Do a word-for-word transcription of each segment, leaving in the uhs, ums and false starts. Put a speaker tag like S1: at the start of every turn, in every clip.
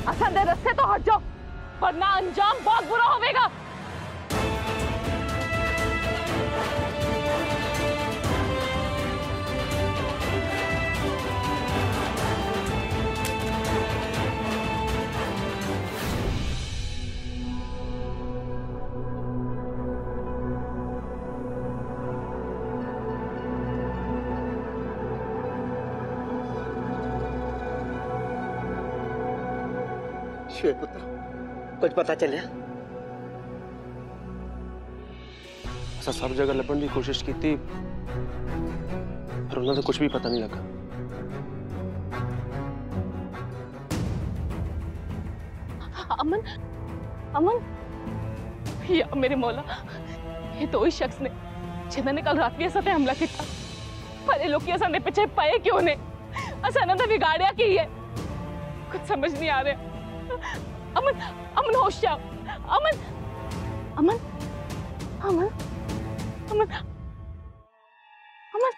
S1: असा दे रस्ते तो हट जाओ वरना अंजाम बहुत बुरा होगा।
S2: श्वेत पुत्र कुछ पता चलिया?
S3: असा सब जगह लभण की कोशिश की थी पर उन्होंने कुछ भी पता नहीं लगा।
S1: अमन अमन या मेरे मौला ये तो वही शख्स ने जिन्होंने कल रात भी असा पे हमला किया पर ये लोग असा ने पीछे पाए क्यों ने असा ने तो बिगाड़िया की है कुछ समझ नहीं आ रहा। अमन अमन होश जाओ अमन अमन अमन अमन अमन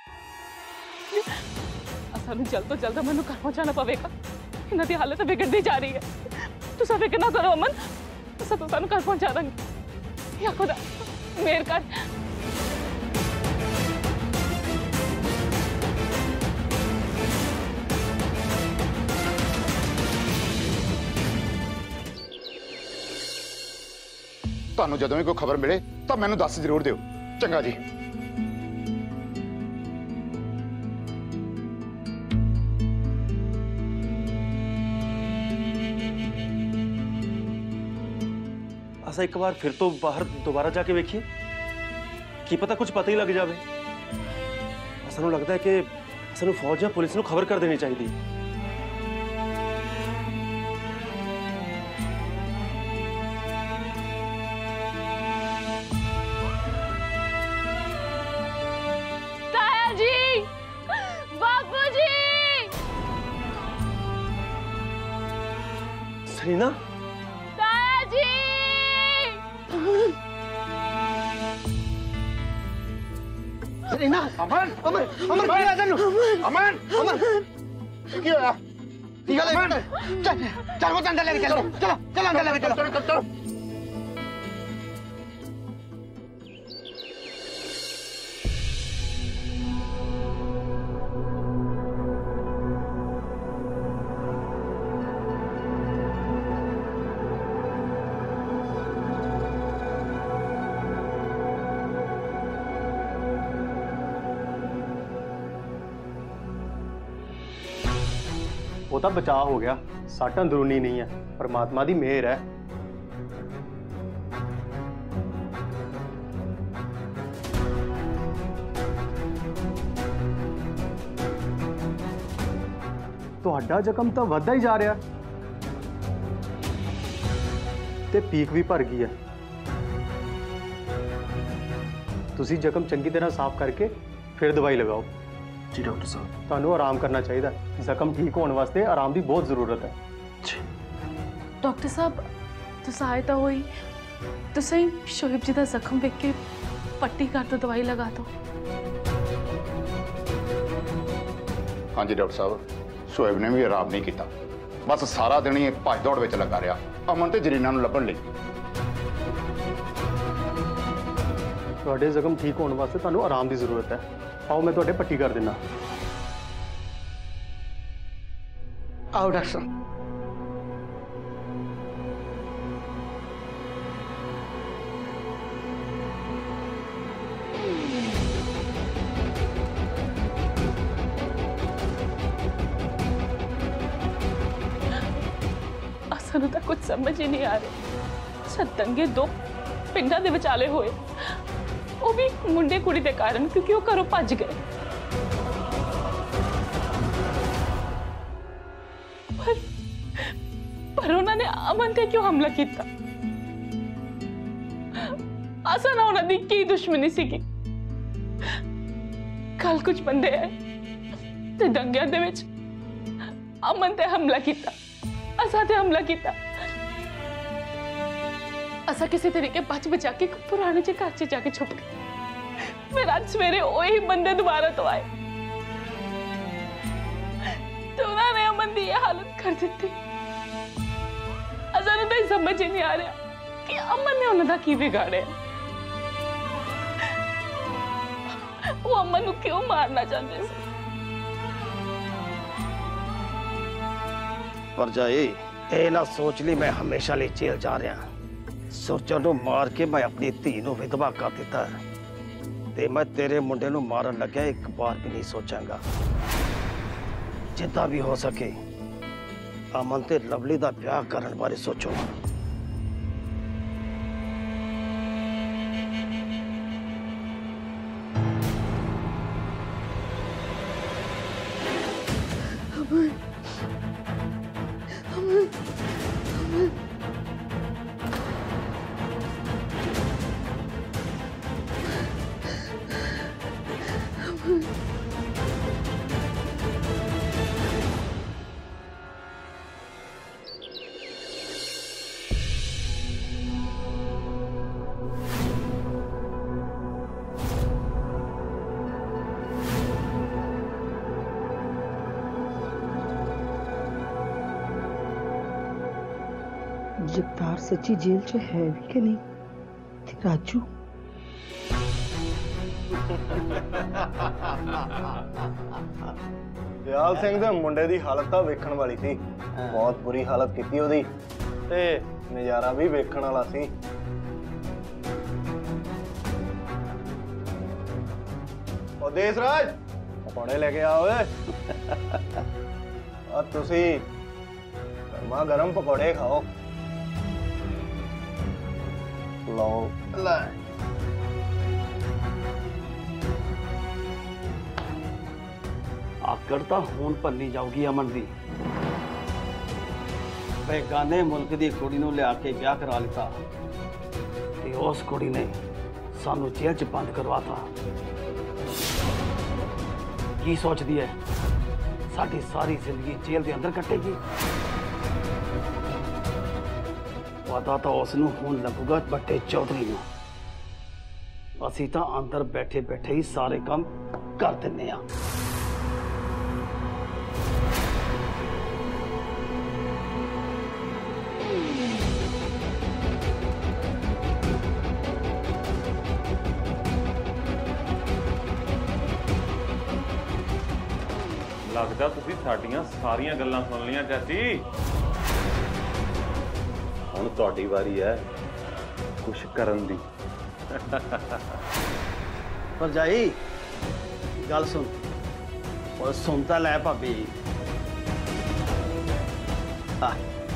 S1: असानू जल्द तो जल्द अमन घर पहुंचाना पवेगा इन्हां दी हालत बिगड़ती जा रही है। तुसा फिक्र ना करो अमन असा तो सानू घर पहुंचा देंगे या खुदा मेहर कर।
S4: ਤੁਹਾਨੂੰ ਜਦੋਂ ਵੀ ਕੋਈ ਖਬਰ ਮਿਲੇ ਤਾਂ ਮੈਨੂੰ ਦੱਸ ਜ਼ਰੂਰ ਦਿਓ। ਚੰਗਾ ਜੀ।
S3: असा एक बार फिर तो बाहर दोबारा जाके वेखिए की पता कुछ पता ही लग जाए। असा लगता है कि असा फौज या पुलिस को खबर कर देनी चाहिए। सरीना
S1: तायाजी
S2: सरीना
S4: अमन
S2: अमन अमन क्या है तेनू
S4: अमन
S2: अमन
S4: की होया
S2: की गल है चल चल वो अंदर लेके चलो चलो चलो अंदर लेके चलो
S4: चलो चलो
S5: वो तो बचाव हो गया सट अंदरूनी नहीं है परमात्मा की मेहर है। तुहाडा जख्म तो वधदा ही जा रहा ते पीक भी भर गई है। तुसी जख्म चंगी तरह साफ करके फिर दवाई लगाओ।
S3: जी डॉक्टर साहब
S5: तुहानू आराम करना चाहिए। जख्म ठीक होने वास्ते आराम की बहुत जरूरत है।
S1: डॉक्टर साहब तो सहायता हुई तो सही शोएब जी का जख्म देख के पट्टी कर दो दवाई लगा दो।
S4: हाँ जी डॉक्टर साहब शोएब ने भी आराम नहीं किया बस सारा दिन ही भज दौड़ में लगा रहा अमन ते जरीना नूं लभण लई।
S5: तुहाडे जख्म ठीक होने वास्ते तुहानू आराम की जरूरत है। आओ मैं तुहाडे पट्टी कर देना।
S2: आओ डॉक्टर साहब।
S1: असानू तो कुछ समझ ही नहीं आ रहा। दंगे दो पिंडा दे विचाले होए वो भी मुंडे कुड़ी दे कारण क्योंकि वो घरों भज गए। पर, पर उन्होंने अमन ते क्यों हमला किया? असा ना उन्होंने की दुश्मनी सी की। कल कुछ बंदे है ते दंगिया दे विच अमन ते हमला किया असा ते हमला किया। असा किसी तरीके बच बचा के पुराने जे घर जाके छुप गए। फिर आज सवेरे वही बंदे दोबारा तो आए तो उन्होंने अमन की यह हालत कर दी। समझ ही नहीं आ रहा कि अमन ने उन्होंने की बिगाड़े। वो अमन को क्यों मारना चाहते थे?
S6: परजाई ए ना सोच ली मैं हमेशा लिए जेल जा रहा। सुरजा नूं मार के मैं अपनी धी नूं विधवा कर दिता ते मैं तेरे मुंडे नूं मारन लग्या एक बार भी नहीं सोचांगा। जिद्दां भी हो सके अमन ते लवली दा ब्याह करन बारे सोचो।
S7: जगतार सच्ची जेल च है भी कि नहीं? ते राजू
S5: दयाल सिंह दे मुंडे दी हालत तां वेखण वाली सी। बहुत बुरी हालत कीती ओदी ते नज़ारा भी वेखण वाला सी। ओ देसराज पकौड़े लेके आओ ओए। और तुसी गरमा गरम पकौड़े खाओ। लो ले
S6: आकड़ तो हूं भन्नी जाऊगी अमन दी। बेगाने मुल्क दी कुड़ी नूं लिया के ब्याह करा लिता ते उस कुड़ी ने सानू जेल च बंद करवाता। की सोचदी है साडी सारी जिंदगी जेल दे अंदर कटेगी? पता तो उसनू हुण लगूगा बट्टे चौधरी नूं। असीं तां अंदर बैठे बैठे ही सारे काम कर दिन्ने आ।
S8: लगदा तुसीं साडीआं सारियां गल्लां सुन लियां चाची। हुण तुहाडी वारी है कुछ करन दी।
S6: भरजाई गल सुन और सुनता लै भाभी। आ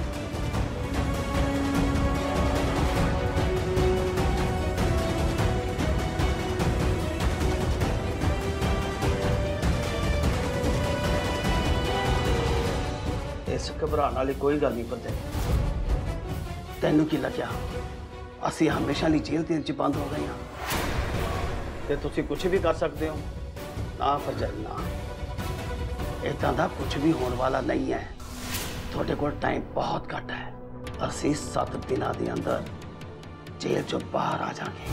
S6: इस घबराने वाली कोई गल नहीं भरजाई। तेनू की लग्या असी हमेशा लिए जेल तेल च बंद हो गए हाँ ते तुसी कुछ भी कर सकते हो ना भरजाई ना। इदां दा कुछ भी होने वाला नहीं है। थोड़े को टाइम बहुत घट है। असी सत्त दिनों के अंदर जेल चो बाहर आ जाएंगे।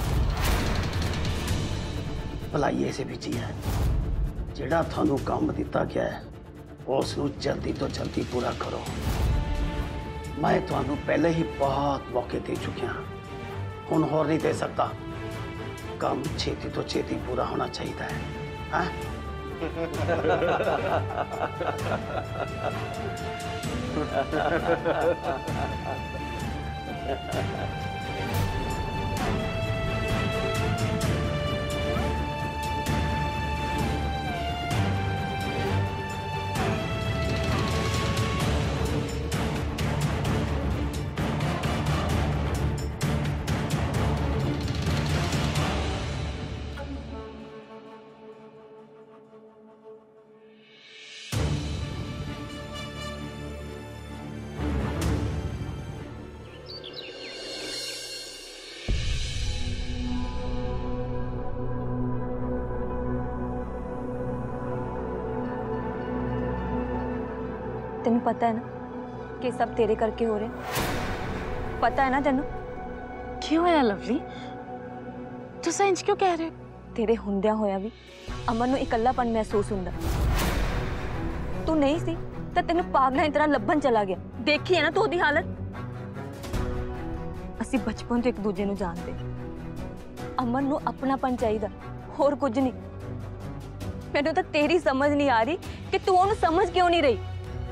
S6: भलाई ऐसे भी जी है जिहड़ा थानू काम दिता गया है उसनू जल्दी तो जल्दी पूरा करो। मैं थानू पहले ही बहुत मौके दे चुकिया हुण होर नहीं दे सकता। काम छेती तो छेती पूरा होना चाहिए है, है?
S9: तेन पता है ना कि सब तेरे करके हो रहे। पता है ना तेन
S1: क्यों है लवली? तुसा इंज क्यों कह रहे हो?
S9: तेरे हुंदिया होया भी अमन नूं इकल्लापन महसूस हुंदा। तू नहीं सी तो तेन पागलों की तरह लभन चला गया। देखी है ना तू ओदी हालत। ਅਸੀਂ ਬਚਪਨ ਤੋਂ ਇੱਕ ਦੂਜੇ ਨੂੰ ਜਾਣਦੇ। ਅਮਨ ਨੂੰ ਆਪਣਾਪਨ ਚਾਹੀਦਾ, ਹੋਰ ਕੁਝ ਨਹੀਂ। ਮੈਨੂੰ ਤਾਂ ਤੇਰੀ ਸਮਝ ਨਹੀਂ ਆ ਰਹੀ ਕਿ ਤੂੰ ਉਹਨੂੰ ਸਮਝ ਕਿਉਂ ਨਹੀਂ ਰਹੀ।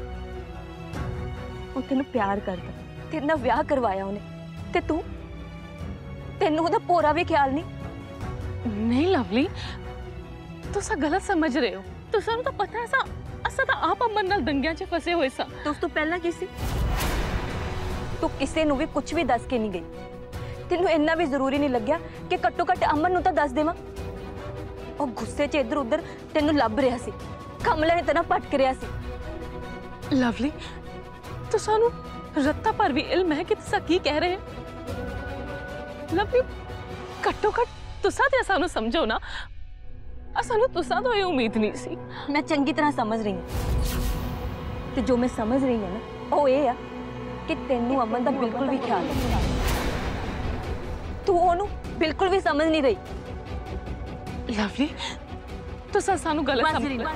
S9: ਉਹ ਤੈਨੂੰ ਪਿਆਰ ਕਰਦਾ, ਤੇਰੇ ਨਾਲ ਵਿਆਹ ਕਰਵਾਇਆ ਉਹਨੇ, ਤੇ ਤੂੰ ਤੈਨੂੰ ਉਹਦਾ ਪੂਰਾ ਵੀ ਖਿਆਲ ਨਹੀਂ।
S1: नहीं लवली, तुसा गलत समझ रहे हो। तुसा तो पता है सा असा तो आप अमन नाल दंगियां च फसे हुए सा।
S9: तो उस तो पहला की सी? तू किसी नूं भी कुछ भी दस के नहीं गई। तेनू इन्ना भी जरूरी नहीं लग्या कि घट्टो घट अमन नूं तां दस देवां। और गुस्से च इधर उधर तेनू लभ रहा सी, कमले ने तेना भटक रहा सी।
S1: लवली, तुसा नूं रत्ता पर भी इल्म है कि तुसा की कह रहे हैं। लवली, घट्टो घट तुसा ते सानू समझो ना, असानू तुसा तो ये उम्मीद नहीं सी।
S9: मैं चंगी तरह समझ रही हूं, ते जो मैं समझ रही हूं ना वो ये है कि तेनू अमन दा बिल्कुल भी ख्याल नहीं। तू ओनू बिल्कुल भी समझ नहीं रही।
S1: लवली, तुसा सानू गलत समझ रही।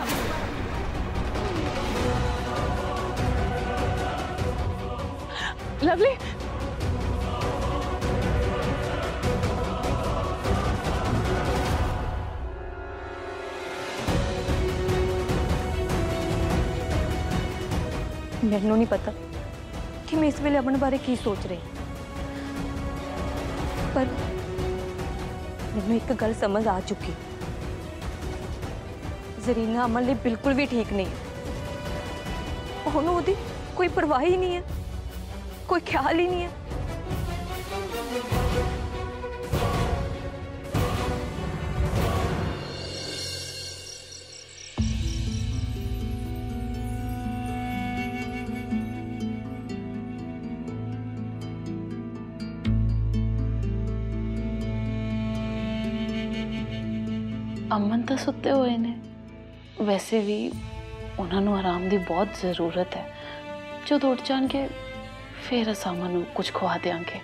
S1: लवली,
S9: मैनू नहीं पता कि मैं इस वेले अमन बारे की सोच रही, पर मैनू एक गल समझ आ चुकी। जरीना अमन लिए बिल्कुल भी ठीक नहीं। ओनू ओदी कोई परवाह ही नहीं है, कोई ख्याल ही नहीं है।
S1: अमन तो सुते हुए ने, वैसे भी उन्होंने आराम की बहुत जरूरत है। जो उठ जाएंगे फिर अस अमन को कुछ खुआ देंगे।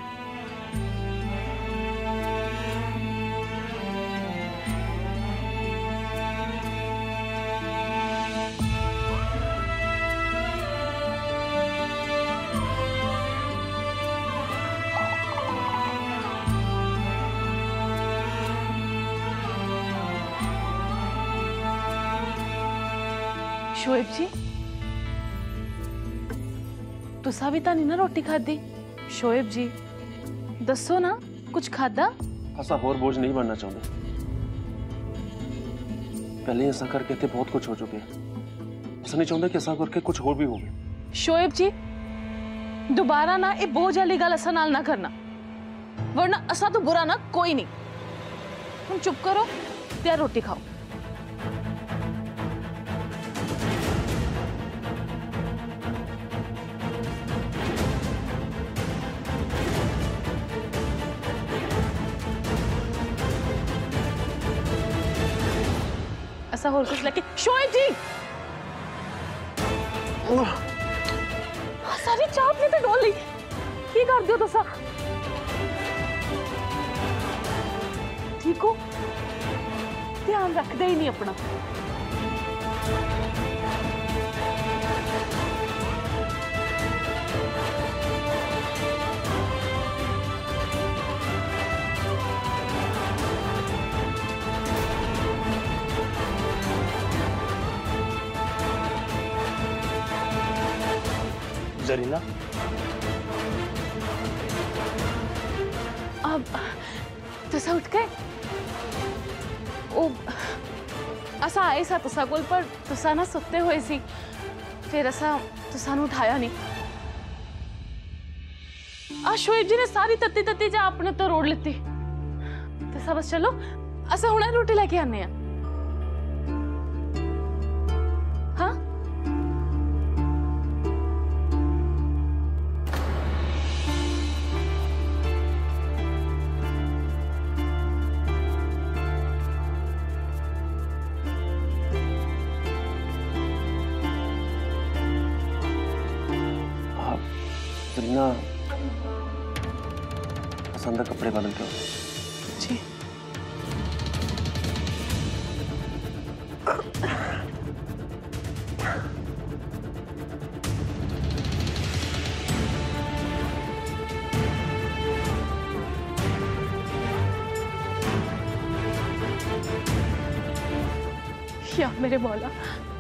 S1: शोएब जी, तुसा भी तो नहीं ना रोटी खाधी। शोएब जी दसो ना, कुछ खादा?
S3: असा होर बोझ नहीं बनना चाहते। पहले ही ऐसा करके थे बहुत कुछ हो चुके हैं। ऐसा नहीं चाहते कि ऐसा करके कुछ और भी हो गए।
S1: शोएब जी दोबारा ना ये बोझ वाली गल असा नाल ना करना, वरना असा तो बुरा ना कोई नहीं। तुम चुप करो ते रोटी खाओ। ऐसा और कुछ लेके। शोएब जी सारी चाप ने तो डोल ली। की कर दियो तुसा? ठीक हो? ध्यान रखदे ही नहीं अपना।
S3: जरीना,
S1: अब तुसा उठ गए? ओ असा आए सा तुसा कोल, पर तुसा ना सुते हुए सी, फिर असा तुसा नु उठाया नहीं। आ शोएब जी ने सारी तत्ती तत्ती जा अपने तो रोड लेती। तुसा बस चलो, असा हुणे रोटी लेके आने हैं। हाँ
S3: जरीना, अंदर कपड़े बदल के
S1: जी। या मेरे मौला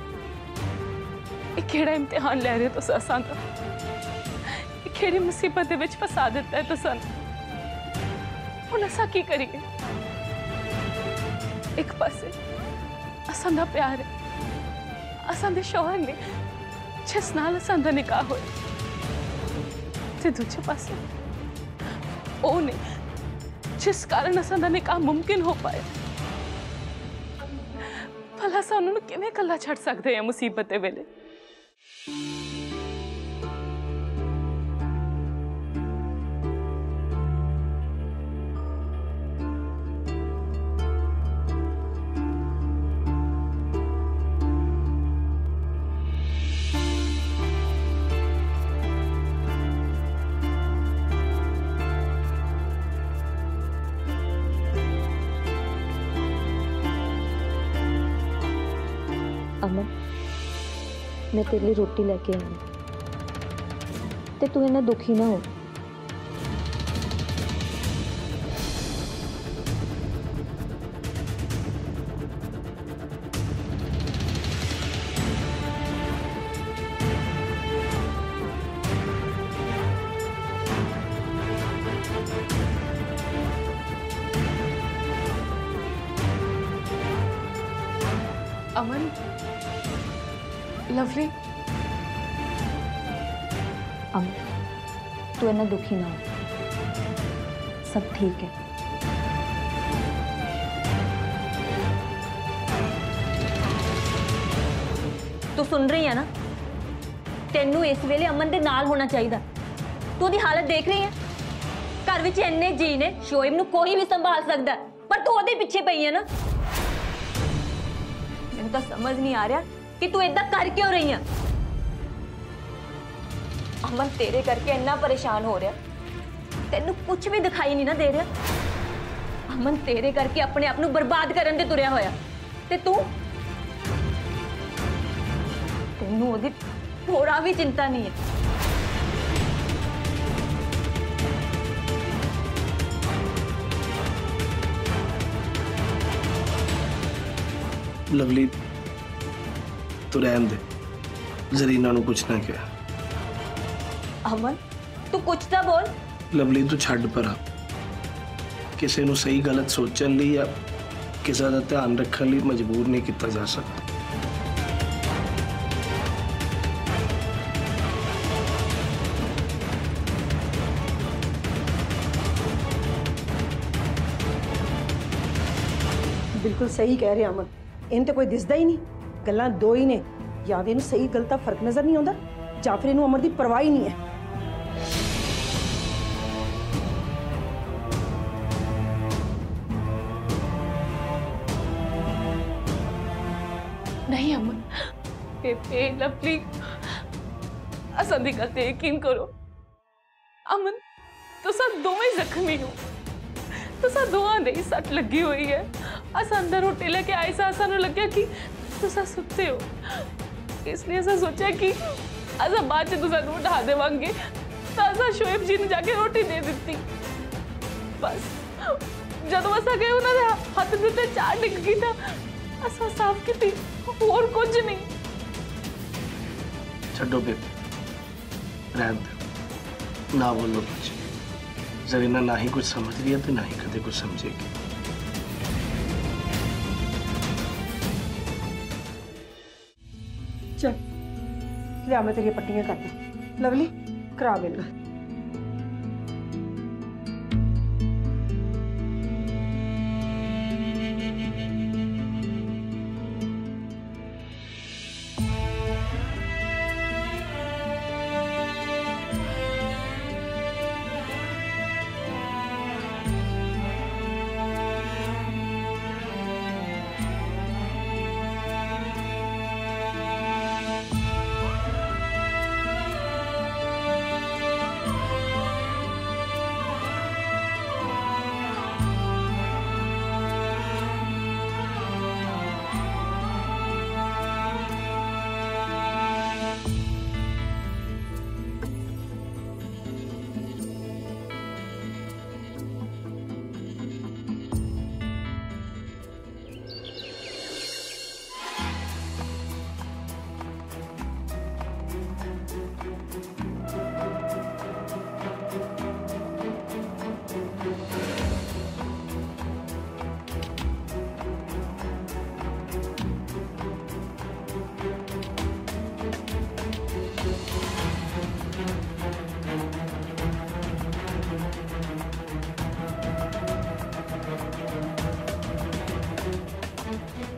S1: ये केड़ा इम्तिहान ले रहे तुस असां दा ये केड़ी मुसीबत दे विच फसा दिता है तुसां हुण असां की करिए एक पासे असां दा प्यार है असां दे शौहर ने जिस नाल असां दा निकाह होया ते दूजे पासे ओ ने जिस कारण असां दा निकाह मुमकिन हो पाया भला असां उन्होंने किवें कल्ला छड़ सकदे हैं मुसीबत दे वेले
S9: अमन मैं तेरे लिए रोटी लेके आई ते तू इन्ना दुखी ना हो।
S1: अमन लवली
S9: अमन तू इन्ना दुखी ना हो सब ठीक है। तू सुन रही है ना तेनू इस वेले अमन दे नाल होना चाहिए। तू उहदी हालत देख रही है घर विच इन्ने जी ने शोएब नू कोई भी संभाल सकता है पर तू उहदे पीछे पई है ना। मैनू तो समझ नहीं आ रहा कि तू इदा कर क्यों रही है। अमन तेरे करके इन्ना परेशान हो रहा तेनू कुछ भी दिखाई नहीं ना दे रहा। अमन तेरे करके अपने आप नू बर्बाद करन दे तुरया होया ते तू तेनू ओदी थोड़ा भी चिंता नहीं है।
S5: लवली तू रहन दे जरीना नू कुछ ना कह।
S9: अमन तू कुछ तो बोल।
S5: लवली तू छड़ पर किसी नू सही गलत सोचन ली या किसी का ध्यान रखने लिए मजबूर नहीं किया जा सकता।
S7: बिल्कुल सही कह रहे अमन इन तो कोई दिसदा ही नहीं गल्लां दो ही ने या तो इन्हू सही गलत का फर्क नजर नहीं आता या फिर इन्हू अमर की परवाह ही नहीं है।
S1: नहीं अमन बेबे लवली असां दी गल ते यकीन करो। अमन तुसां दोवें जख्मी हो तुसां दोवां दे सट लगी हुई है। असां अंदर रोटी लेके आए सा असां नू लग्या कि तुसां सुते हो इसलिए असां सोचा कि असां बाद च तुसां नू उठा देवांगे तो असां शोएब जी नू जाके रोटी दे दित्ती। बस जदों असां गए उन्हां दे हत्थ दे उत्ते चार डिग गई था असां साफ कीती होर कुछ नहीं।
S5: छड्डो बेबे रहन दे ना बोलो कुछ। जरीना ना ही कुछ समझ रही है तो ना ही कदे कुछ समझेगी।
S7: चल लिया मैं तेरी पट्टियां करता लवली करा मेरे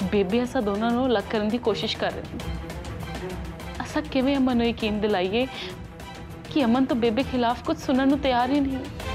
S1: बेबे असा दोनों ਨੂੰ अलग करने की कोशिश कर रहे हैं। असा किवें अमन ਨੂੰ यकीन दिलाइए कि अमन तो बेबे खिलाफ कुछ सुनने को तैयार ही नहीं है।